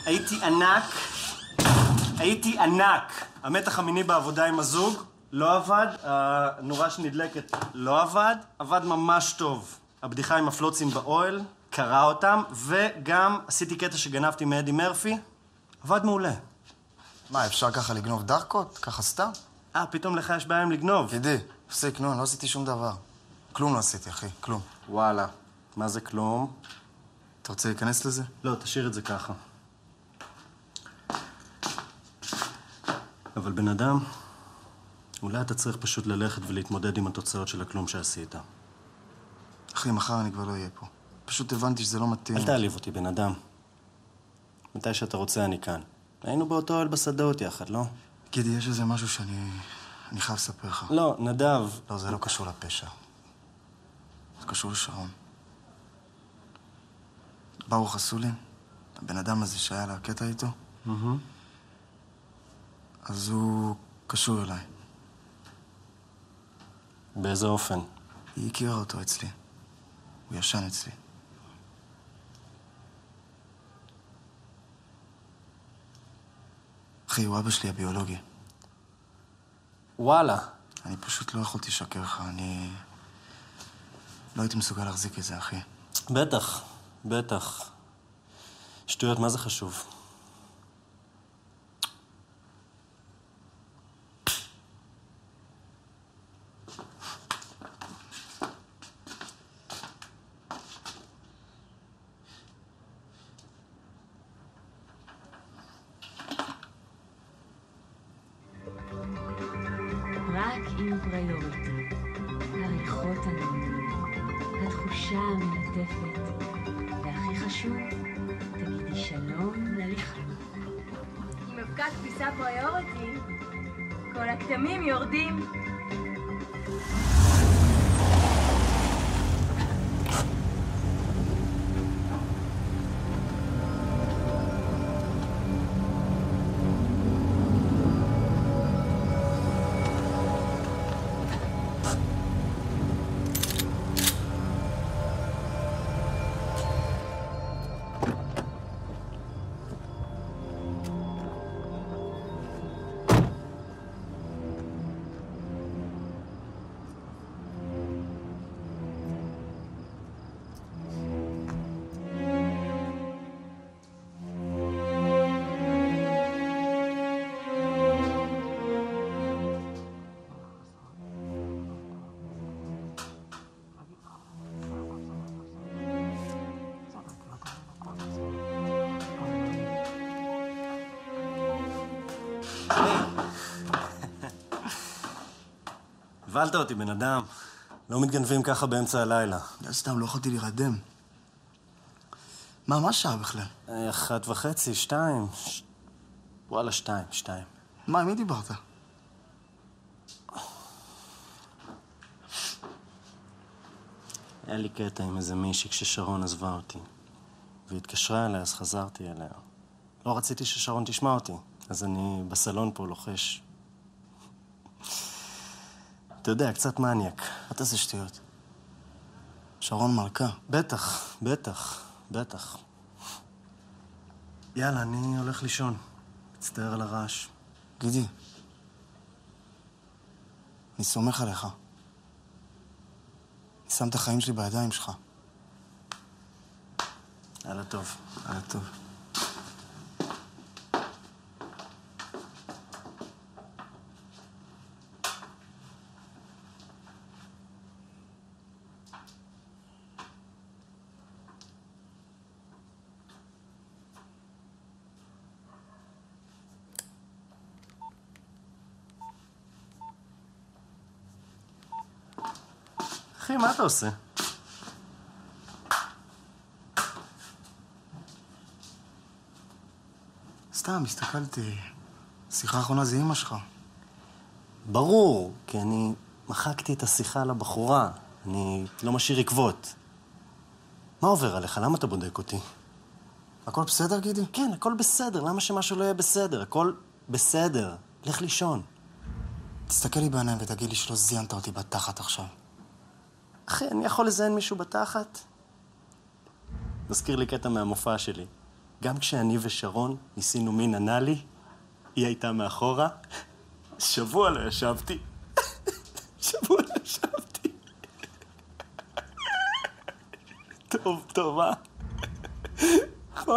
הייתי ענק. המתח המיני בעבודה עם הזוג לא עבד, הנורה שנדלקת לא עבד, עבד ממש טוב. הבדיחה עם הפלוצים באוהל, קרא אותם, וגם עשיתי קטע שגנבתי מאדי מרפי, עבד מעולה. מה, אפשר ככה לגנוב דרקות? ככה סתם? פתאום לך יש בעיה עם לגנוב. תדעי, הפסיק, נו, לא עשיתי שום דבר. כלום לא עשיתי, אחי, כלום. וואלה, מה זה כלום? אתה רוצה להיכנס לזה? לא, תשאיר את זה ככה. אבל בן אדם, אולי אתה צריך פשוט ללכת ולהתמודד עם התוצאות של הכלום שעשית. אחי, מחר אני כבר לא אהיה פה. פשוט הבנתי שזה לא מתאים. אל תעליב אותי, בן אדם. מתי שאתה רוצה, אני כאן. היינו באותו אוהל בשדות יחד, לא? גידי, יש איזה משהו שאני חייב לספר לך. לא, נדב. לא, זה לא קשור לפשע. זה קשור לשרון. ברוך אסולין, הבן אדם הזה שהיה לה קטע איתו, אז הוא קשור אליי. באיזה אופן? היא הכירה אותו אצלי. הוא ישן אצלי. אחי, הוא אבא שלי הביולוגי. וואלה. אני פשוט לא יכולתי לשקר לך, אני לא הייתי מסוגל להחזיק את זה, אחי. בטח, בטח. שטויות, מה זה חשוב? רק עם פריוריטי, הריחות הנעימים, התחושה המלטפת, והכי חשוב, תגידי שלום לליכה. עם אבקת כביסה פריוריטי, כל הכתמים יורדים. הבלת אותי, בן אדם. לא מתגנבים ככה באמצע הלילה. סתם, לא יכולתי להירדם. מה השעה בכלל? 1:30, 2. וואלה, 2. מה, עם מי דיברת? היה לי קטע עם איזה מישהי כששרון עזבה אותי. והיא התקשרה אליה, אז חזרתי אליה. לא רציתי ששרון תשמע אותי, אז אני בסלון פה לוחש. אתה יודע, קצת מניאק. מה תעשה שטויות? שרון מלכה. בטח. יאללה, אני הולך לישון. מצטער על הרעש. גידי, אני סומך עליך. אני שם את החיים שלי בידיים שלך. יאללה טוב. יאללה טוב. אחי, מה אתה עושה? סתם, הסתכלתי. שיחה האחרונה זה אמא שלך. ברור, כי אני מחקתי את השיחה לבחורה. אני לא משאיר עקבות. מה עובר עליך? למה אתה בודק אותי? הכל בסדר, גידי? כן, הכל בסדר. למה שמשהו לא יהיה בסדר? הכל בסדר. לך לישון. תסתכל לי בעיניים ותגיד לי שלא זיינת אותי בתחת עכשיו. אחי, אני יכול לזיין מישהו בתחת? מזכיר לי קטע מהמופע שלי. גם כשאני ושרון ניסינו מין אנלי, היא הייתה מאחורה, שבוע לא ישבתי. שבוע לא ישבתי. טוב, אה? נכון.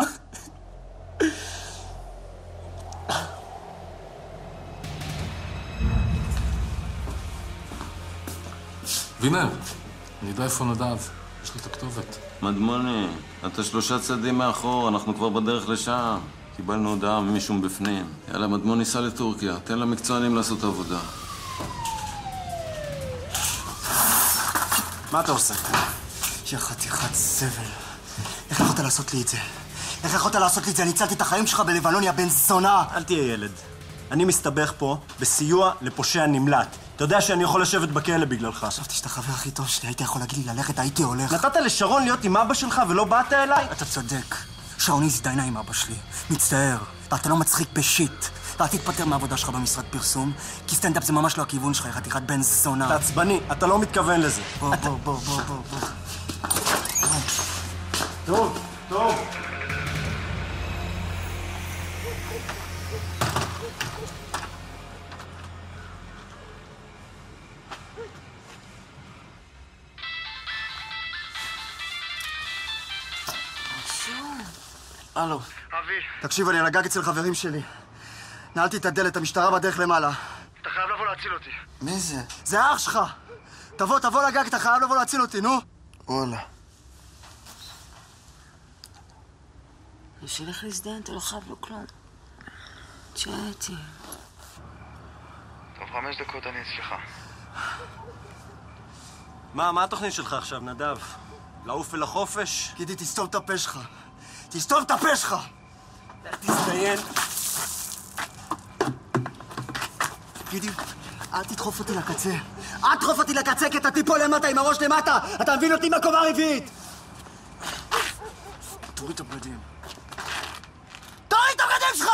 וינר, אני יודע איפה נדב. יש לי את הכתובת. מדמוני, אתה 3 צעדים מאחור, אנחנו כבר בדרך לשם. קיבלנו הודעה ממישהו מבפנים. יאללה, מדמוני, סע לטורקיה, תן למקצוענים לעשות עבודה. מה אתה עושה? יא חתיכת סבל. איך יכולת לעשות לי את זה? איך יכולת לעשות לי את זה? אני הצלתי את החיים שלך בלבנון, יא בן זונה! אל תהיה ילד. אני מסתבך פה בסיוע לפושע נמלט. אתה יודע שאני יכול לשבת בכלא בגללך. חשבתי שאתה חבר הכי טוב שלי, הייתי יכול להגיד לי ללכת, הייתי הולך. נתת לשרון להיות עם אבא שלך ולא באת אליי? אתה צודק. שרון הזדיינה עם אבא שלי. מצטער. ואתה לא מצחיק בשיט. ואל תתפטר מהעבודה שלך במשרד פרסום, כי סטנדאפ זה ממש לא הכיוון שלך, חתיכת בן זונה. אתה עצבני, אתה לא מתכוון לזה. בוא. טוב. הלו. אבי. תקשיב, אני על הגג אצל חברים שלי. נעלתי את הדלת, המשטרה בדרך למעלה. אתה חייב לבוא להציל אותי. מי זה? זה אח שלך. תבוא לגג, אתה חייב לבוא להציל אותי, נו. וואלה. יש לך להזדהן, אתה לא חייב לו כלום. תשאר איתי. טוב, 5 דקות אני אצלך. מה התוכנית שלך עכשיו, נדב? לעוף ולחופש? גידי, תסתום את הפה שלך. תסתום את הפה שלך! תזדיין. גידי, אל תדחוף אותי לקצה. אל תדחוף אותי לקצה כי אתה תיפול למטה עם הראש למטה! אתה מבין אותי מהקומה הרביעית! תוריד את הבגדים. תוריד את הבגדים שלך!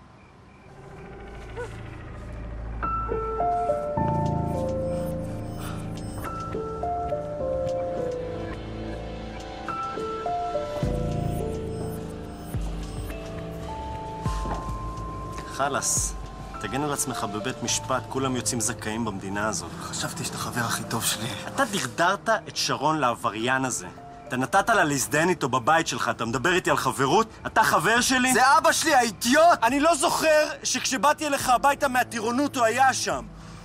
חלאס, תגן על עצמך בבית משפט, כולם יוצאים זכאים במדינה הזאת. חשבתי שאתה חבר הכי טוב שלי. אתה דרדרת את שרון לעבריין הזה. אתה נתת לה להזדהן איתו בבית שלך, אתה מדבר איתי על חברות? אתה חבר שלי? זה אבא שלי, האידיוט! אני לא זוכר שכשבאתי אליך הביתה מהטירונות הוא היה שם.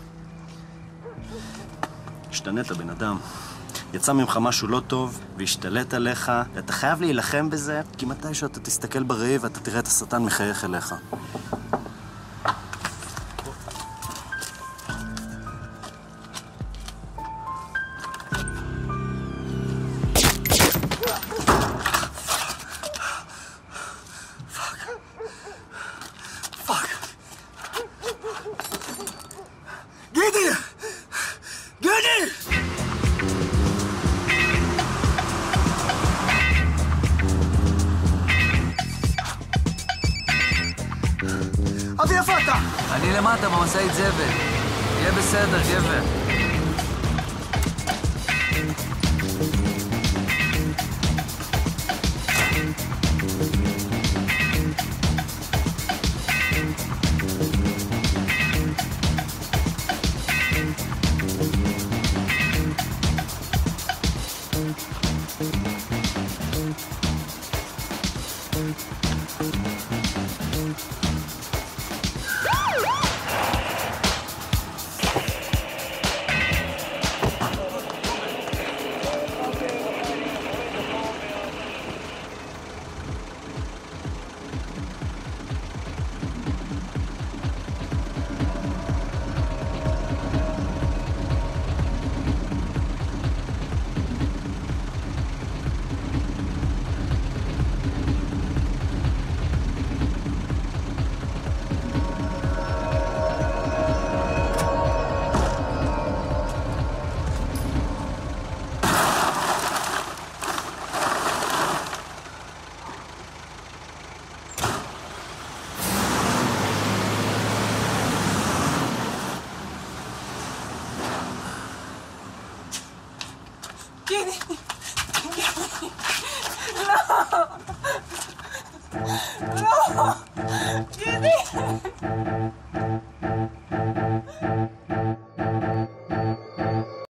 השתנית, בן אדם. יצא ממך משהו לא טוב והשתלט עליך, ואתה חייב להילחם בזה, כי מתישהו אתה תסתכל בראי ואתה תראה את השטן מחייך אליך. אבי, איפה אתה? אני למטה במשאית זבל. יהיה בסדר, גבר. לא! גידי!